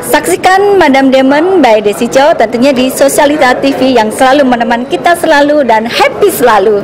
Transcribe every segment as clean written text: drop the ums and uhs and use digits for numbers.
Saksikan Madam Demon by Desi Cho tentunya di Sosialita TV yang selalu menemani kita selalu dan happy selalu.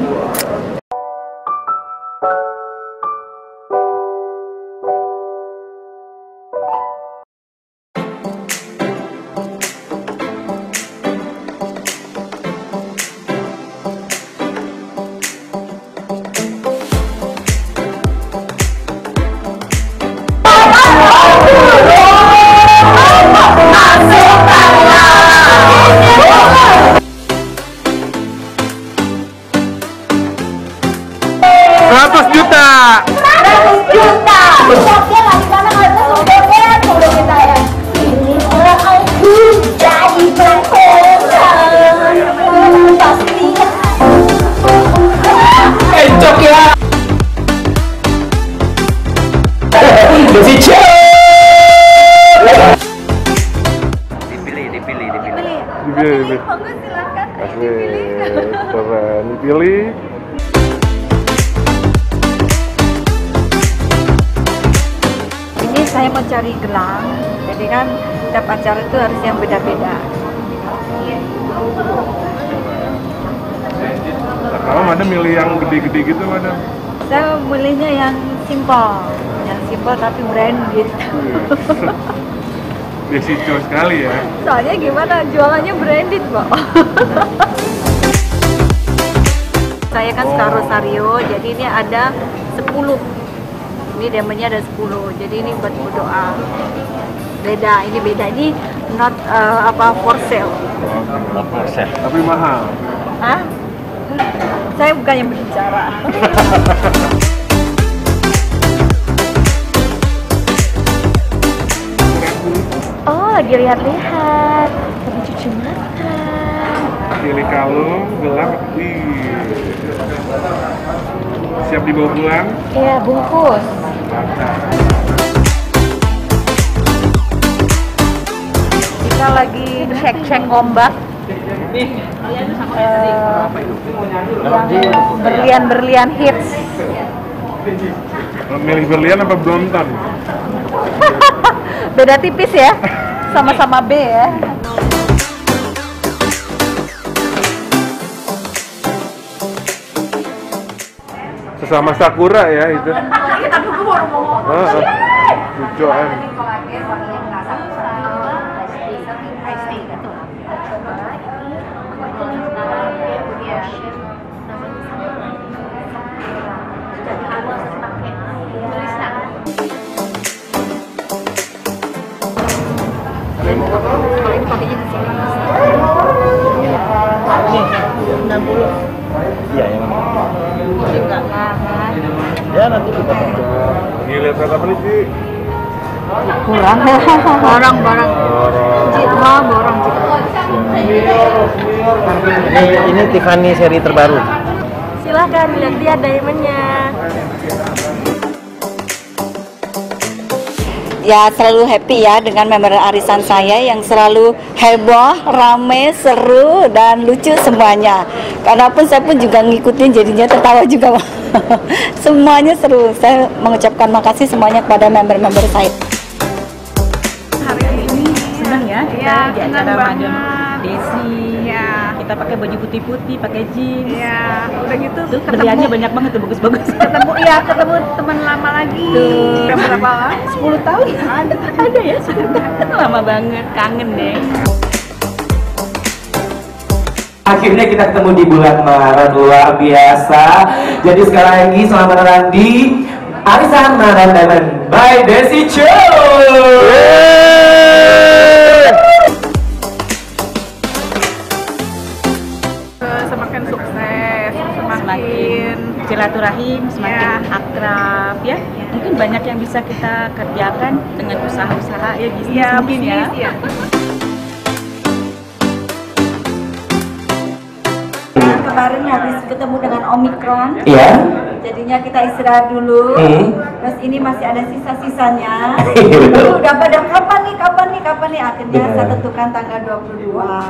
Dipilih. Ini saya mau cari gelang, jadi kan tiap acara itu harus yang beda-beda. Kalau Madam milih yang gede-gede gitu, Madam? Saya milihnya yang simpel tapi branded. Desi Cho sekali ya. Soalnya gimana, jualannya branded, Pak. Saya kan suka rosario, jadi ini ada 10. Ini diamondnya ada 10, jadi ini buat berdoa. Beda, ini not for sale. Not for sale. Tapi mahal. Hah? Saya bukan yang berbicara. Oh, lagi lihat-lihat, lagi cuci mata. Pilih kalung, gelang, siap dibawa pulang? Iya, bungkus. Kita lagi cek ombak. Yang berlian hits. Milih berlian apa blonton? Beda tipis ya, sama-sama B ya. Sesama sakura ya itu. Lucuan. Iya, yang ya nanti kita Ini lihat apa nih sih? Kurang. Barang. Ini Tiffany seri terbaru. Silahkan lihat diamondnya. Ya, selalu happy ya dengan member arisan saya yang selalu heboh, rame, seru, dan lucu semuanya. Karena pun saya pun juga ngikutin, jadinya tertawa juga. Semuanya seru. Saya mengucapkan makasih semuanya kepada member-member saya. Hari ini senang ya kita di acara Madam Desi. Ya. Kita pakai baju putih-putih, pakai jeans. Ya, udah gitu Tuh berliannya banyak banget tuh, bagus-bagus. ketemu teman lama lagi. Tuh. Berapa lama? 10 tahun. Ada ya, 10 tahun. Lama banget, kangen deh. Akhirnya kita ketemu di bulan Maret, luar biasa. Jadi sekali lagi selamat datang di arisan Madam Demon by Desi Cho. Semakin sukses, Semakin silaturahim, semakin akrab ya. Mungkin banyak yang bisa kita kerjakan dengan usaha-usaha ya, bisnis mungkin ya. Kemarin habis ketemu dengan Omikron, Iya. jadinya kita istirahat dulu. Terus ini masih ada sisa-sisanya. Betul. Udah pada kapan nih? Akhirnya saya tentukan tanggal 22.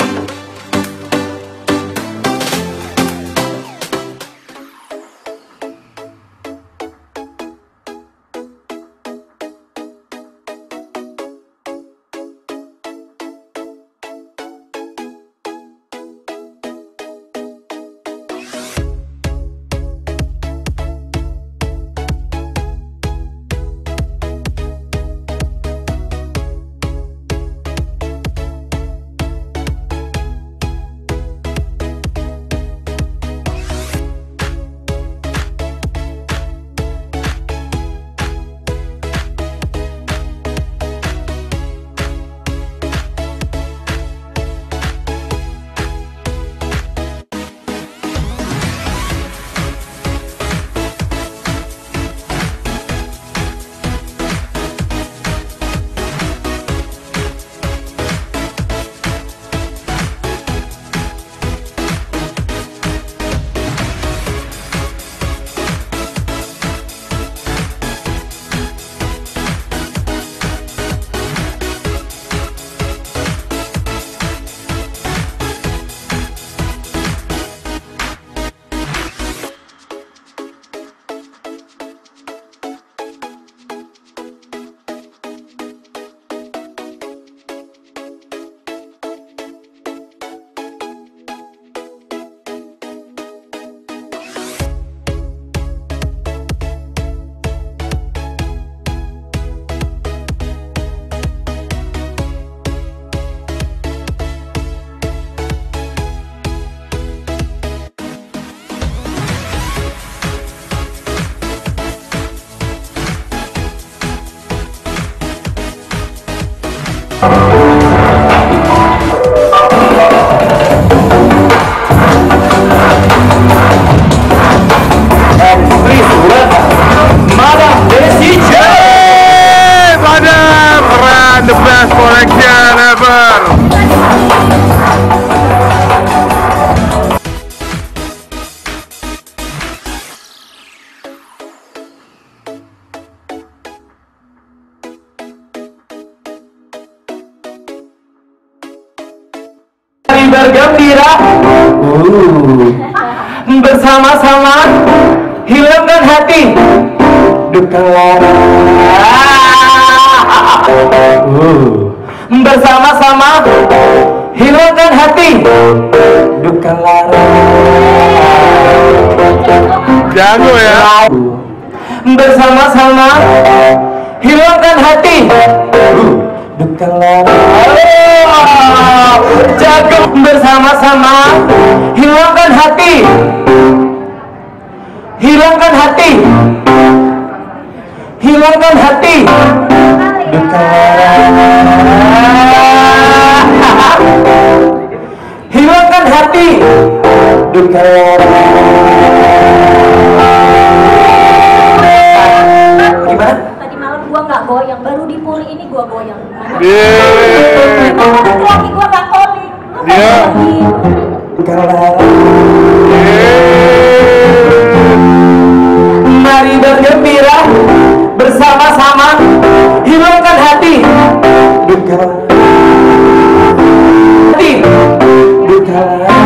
And please welcome Madam Desi Chen. Madam, keren, the best collection ever. Mari bergembira, bersama-sama hilangkan hati duka lara. Bersama-sama hilangkan hati duka lara. Jago ya. Bersama-sama hilangkan hati duka lara. Jago. Bersama-sama hilangkan hati, hilangkan hati, hilangkan hati duka lara. Hilangkan hati duka lara. Gimana? Tadi malam gua nggak goyang, baru di poli ini gua goyang. Yeay. Lagi gua nggak poli. Iya. Duka lara. Mari bergembira bersama-sama hilangkan hati duka lara. Hati duka lara.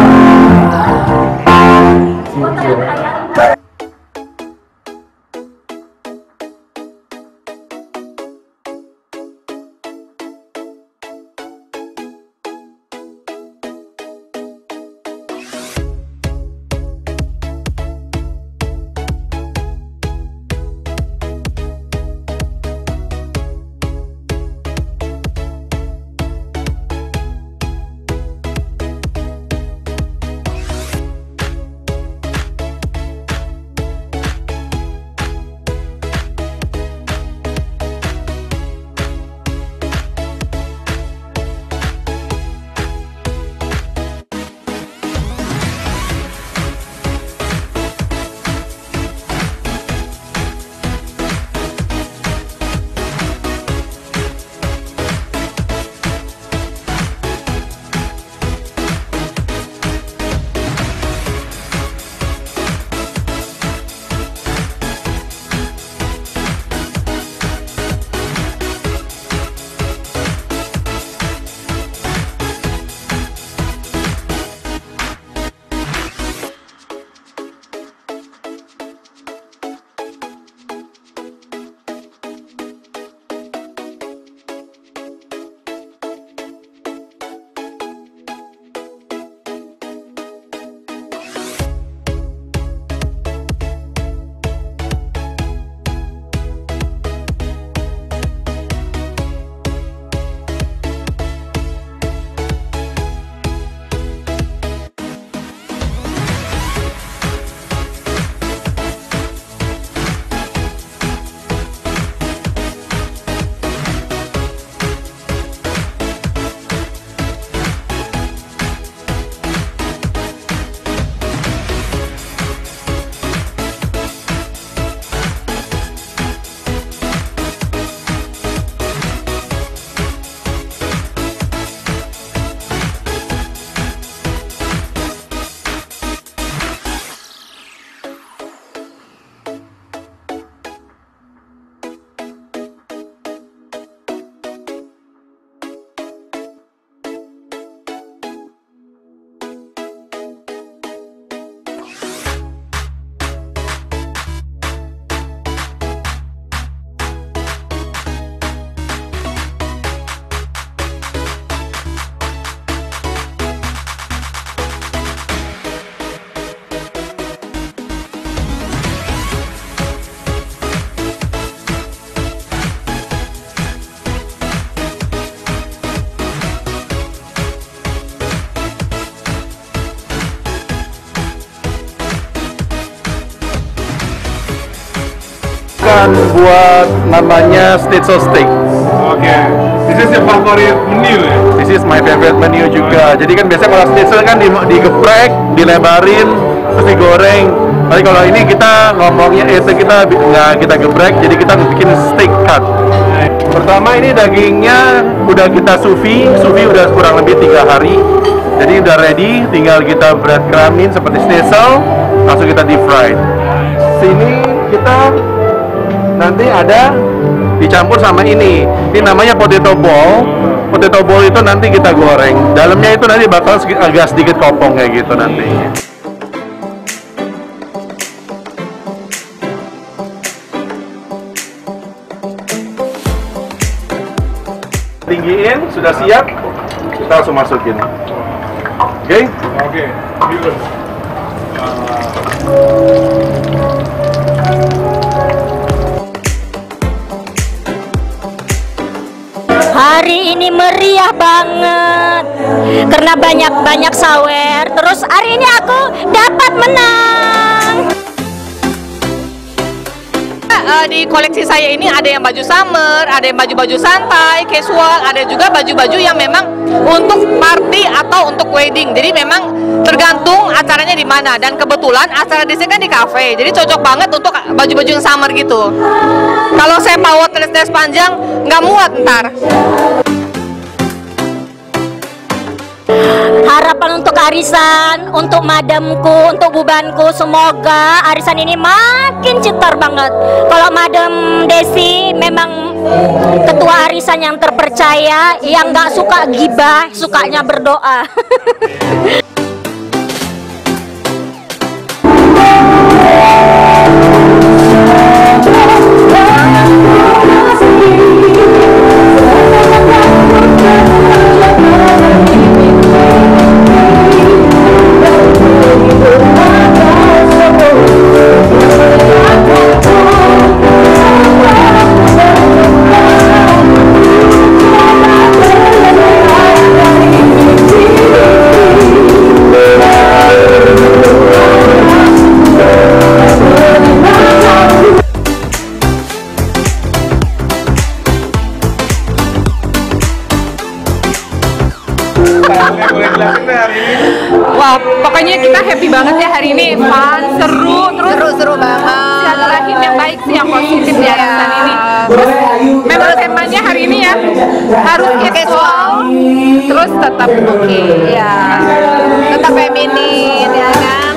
Buat namanya schnitzel steak. Oke. This is your favorite menu ya? This is my favorite menu juga. Jadi kan biasanya kalau schnitzel kan digeprek, dilebarin, terus digoreng. Tapi kalau ini kita ngomongnya kita nggak kita geprek, jadi kita bikin steak cut. Pertama ini dagingnya udah kita sous vide udah kurang lebih 3 hari. Jadi udah ready, tinggal kita breadcrumbin seperti schnitzel, langsung kita deep fry. Sini kita nanti ada dicampur sama ini namanya potato ball. Potato ball itu nanti kita goreng, dalamnya itu nanti bakal agak sedikit kopong kayak gitu nanti. Tinggiin, sudah siap, kita langsung masukin. Oke? Oke. Beautiful. Hari ini meriah banget karena banyak sawer. Terus hari ini aku dapat menang. Di koleksi saya ini ada yang baju summer, ada yang baju-baju santai, casual, ada juga baju-baju yang memang untuk party atau untuk wedding. Jadi memang tergantung acaranya di mana. Dan kebetulan acara di sini kan di cafe, jadi cocok banget untuk baju-baju yang summer gitu. Kalau saya bawa dress panjang nggak muat ntar. Harapan untuk arisan, untuk madamku, untuk bubanku, semoga arisan ini makin cetar banget. Kalau Madam Desi memang ketua arisan yang terpercaya, yang nggak suka gibah, sukanya berdoa. Wah, pokoknya kita happy banget ya hari ini, fun, seru banget. Silaturahim yang baik sih, yang positif di arisan ini. Terus memang temanya hari ini ya harus casual, terus tetap oke, ya, tetap feminin ya kan.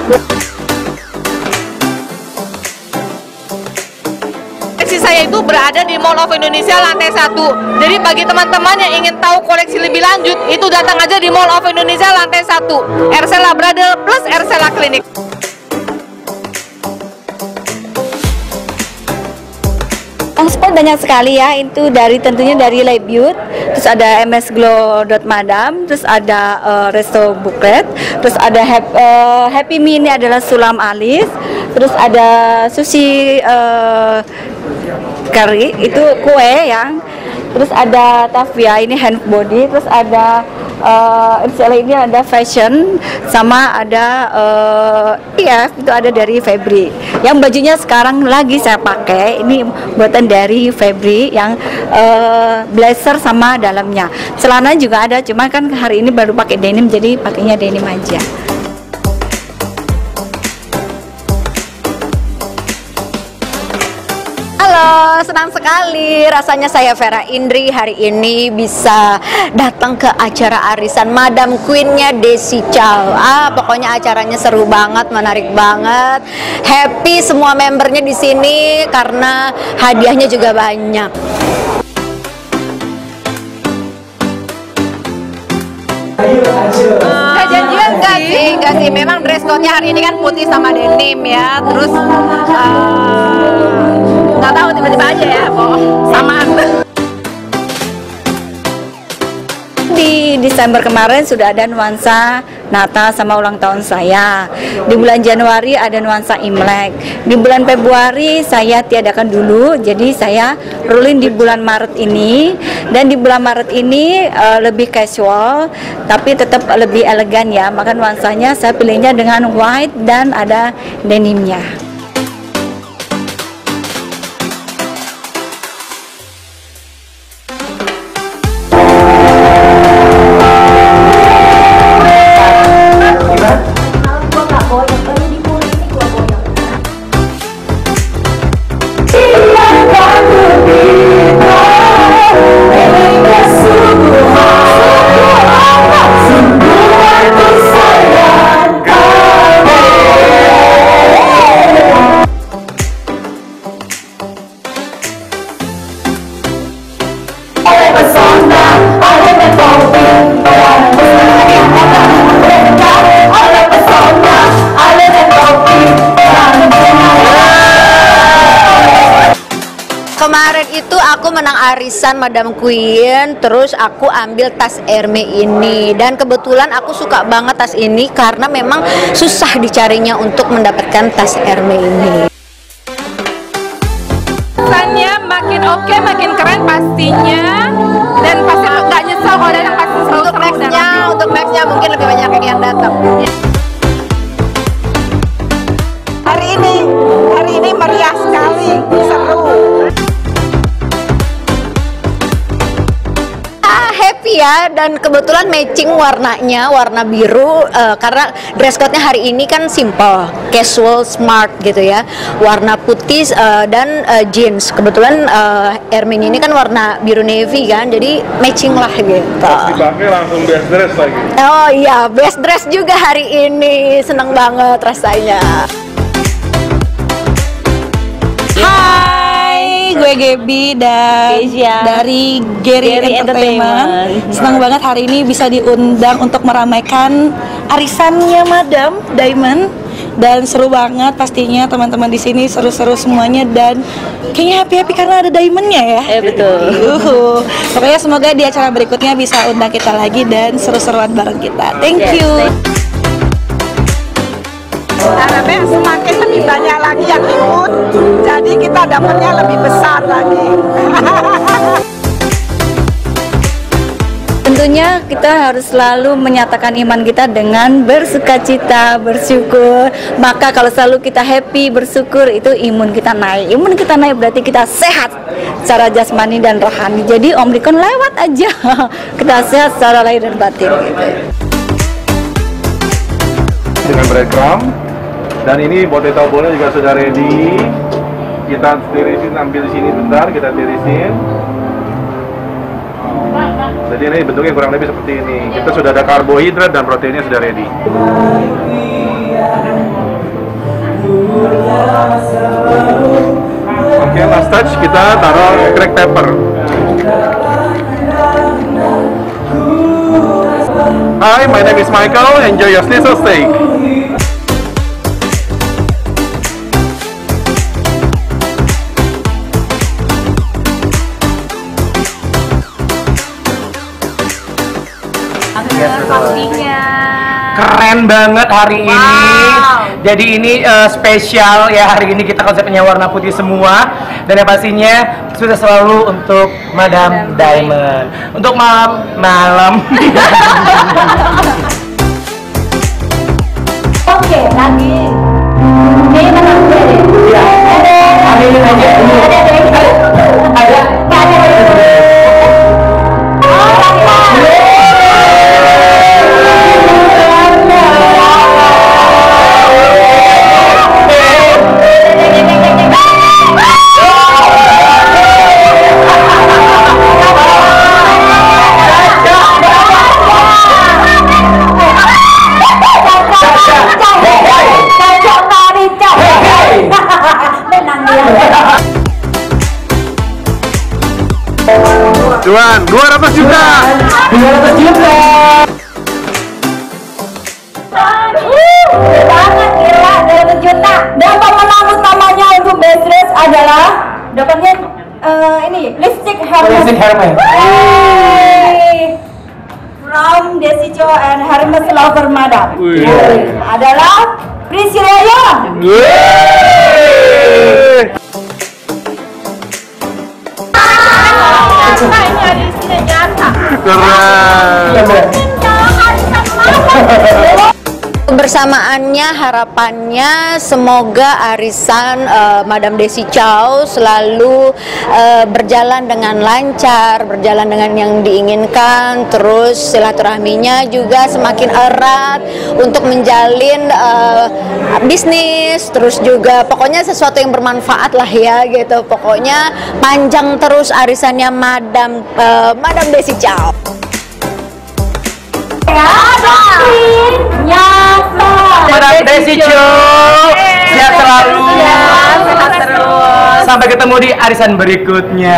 Saya itu berada di Mall of Indonesia lantai 1. Jadi bagi teman-teman yang ingin tahu koleksi lebih lanjut, itu datang aja di Mall of Indonesia lantai 1, Ersela Bradel plus Ersela Clinic. Spot banyak sekali ya, itu tentunya dari Lebyut, terus ada MS Glow Madam, terus ada Resto Buklet, terus ada Happy Me, ini adalah sulam alis, terus ada sushi curry, itu kue yang, terus ada Tavia, ini hand body, terus ada ini ada fashion, sama ada itu ada dari Febri. Yang bajunya sekarang lagi saya pakai, ini buatan dari Febri yang blazer sama dalamnya. Celana juga ada, cuma kan hari ini baru pakai denim, jadi pakainya denim aja. Halo, senang sekali rasanya saya Vera Indri hari ini bisa datang ke acara arisan Madam Queen-nya Desi Chow. Pokoknya acaranya seru banget, menarik banget. Happy semua membernya di sini karena hadiahnya juga banyak. Nggak janjian enggak sih. Memang dress code-nya hari ini kan putih sama denim ya. Terus nggak tahu tiba-tiba aja ya, samaan. Di Desember kemarin sudah ada nuansa Natal sama ulang tahun saya. Di bulan Januari ada nuansa Imlek. Di bulan Februari saya tiadakan dulu, jadi saya rolling di bulan Maret ini. Dan di bulan Maret ini lebih casual, tapi tetap lebih elegan ya. Maka nuansanya saya pilihnya dengan white dan ada denimnya. menang arisan Madam Queen, terus aku ambil tas Hermes ini. Dan kebetulan aku suka banget tas ini karena memang susah dicarinya untuk mendapatkan tas Hermes ini. Rasanya makin oke, makin keren pastinya, dan pasti nggak nyesel kalau datang, pasti seru-seru. Untuk Maxnya mungkin lebih banyak yang datang. Hari ini meriah sekali, seru. Happy ya, dan kebetulan matching warnanya, warna biru, karena dress code-nya hari ini kan simple, casual, smart gitu ya. Warna putih dan jeans. Kebetulan Hermes ini kan warna biru navy kan, jadi matching lah gitu. Dipakai langsung best dress lagi. Oh iya, best dress juga hari ini, seneng banget rasanya. Hai, gue Gaby dan Keisha. dari Gary Entertainment. Senang banget hari ini bisa diundang untuk meramaikan arisannya Madam Diamond, dan seru banget pastinya teman-teman di sini, seru-seru semuanya, dan kayaknya happy karena ada Diamondnya ya. Betul. Pokoknya semoga di acara berikutnya bisa undang kita lagi dan seru-seruan bareng kita. Thank you. Harapnya semakin lebih banyak lagi yang ikut, jadi kita dapatnya lebih besar lagi. Tentunya kita harus selalu menyatakan iman kita dengan bersukacita, bersyukur. Maka kalau selalu kita happy, bersyukur, itu imun kita naik. Imun kita naik berarti kita sehat secara jasmani dan rohani. Jadi Omikron lewat aja. Kita sehat secara lahir dan batin gitu. Dengan breadcrumb, dan ini potato bowl-nya juga sudah ready. Kita tirisin, ambil sini bentar, kita tirisin. Jadi ini bentuknya kurang lebih seperti ini. Kita sudah ada karbohidrat dan proteinnya sudah ready. Oke, last touch kita taruh cracked pepper. Hi, my name is Michael. Enjoy your schnitzel steak. Keren banget hari ini. Jadi ini spesial ya, hari ini kita konsepnya warna putih semua, dan yang pastinya sudah selalu untuk Madam Diamond. Untuk malam. Oke, lagi. Ini mana gue deh? Ya. Ada ini aja. Ada. Cuan, 200 juta. 200 juta. Banget gila, 200 juta. Dan pemenang utamanya untuk best dress adalah dapatnya ini lipstick Hermes. Lipstick Hermes. From Desicho and Hermes Lover Madam. Adalah Priscilla. Kebersamaannya, harapannya semoga arisan Madam Desi Chow selalu berjalan dengan lancar, berjalan dengan yang diinginkan, terus silaturahminya juga semakin erat untuk menjalin bisnis, terus juga pokoknya sesuatu yang bermanfaat lah ya gitu. Pokoknya panjang terus arisannya Madam Desi Chow. Madam Desi Chow, sehat selalu. Sampai ketemu di arisan berikutnya.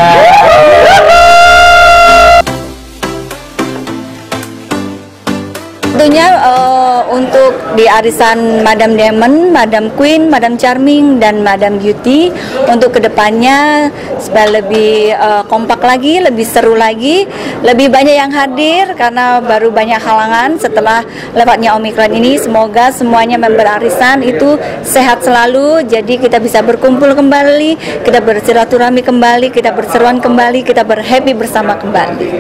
Tentunya untuk di arisan Madam Diamond, Madam Queen, Madam Charming, dan Madam Beauty untuk kedepannya supaya lebih kompak lagi, lebih seru lagi, lebih banyak yang hadir karena baru banyak halangan setelah lewatnya Omikron ini. Semoga semuanya member arisan itu sehat selalu, jadi kita bisa berkumpul kembali, kita bersilaturahmi kembali, kita berseruan kembali, kita berhappy bersama kembali.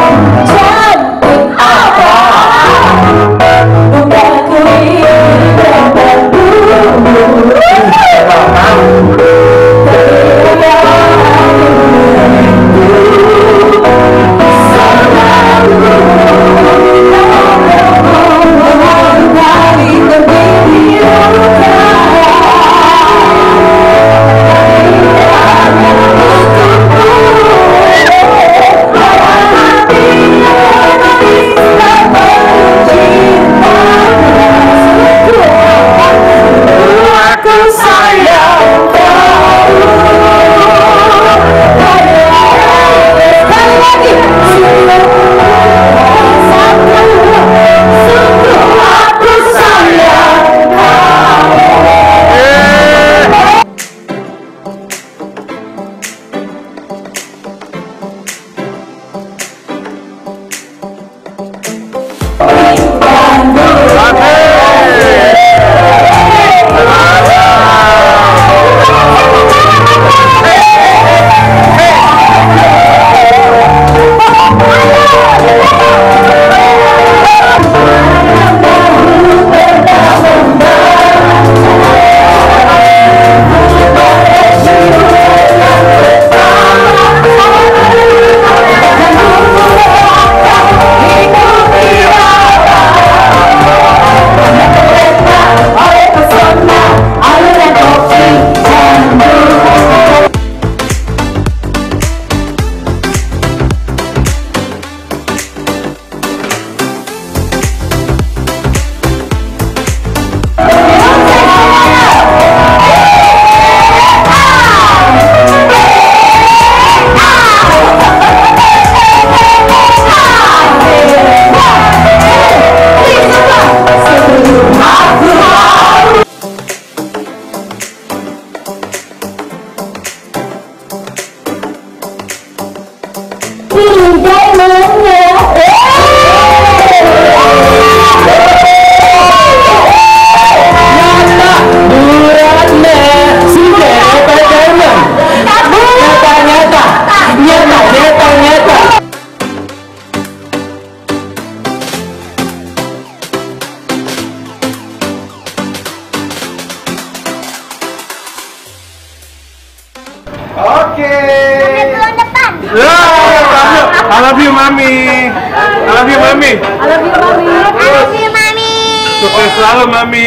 I love you, Mami. I love you, Mami. I love you, Mami. I love you, Mami. Sukses selalu, Mami.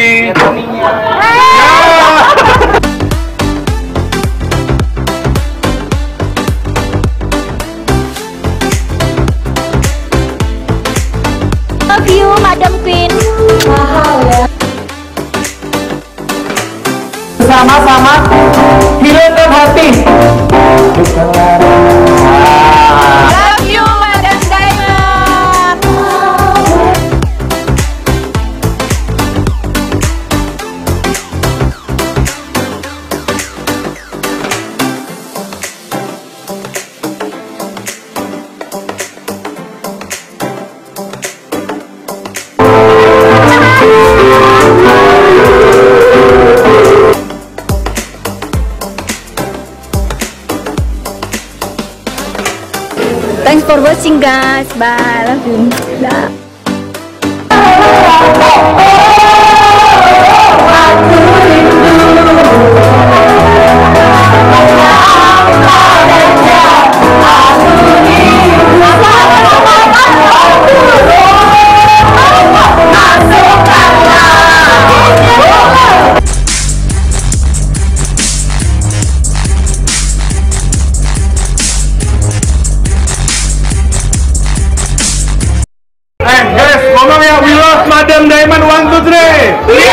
Love you, Madam Queen. Sama-sama hilangkan hati. Love you, Madam Diamond. Thanks for watching, guys. Bye. Love you. Bye. Guys, ngomong ya, we love Madam Diamond 1, 2, 3.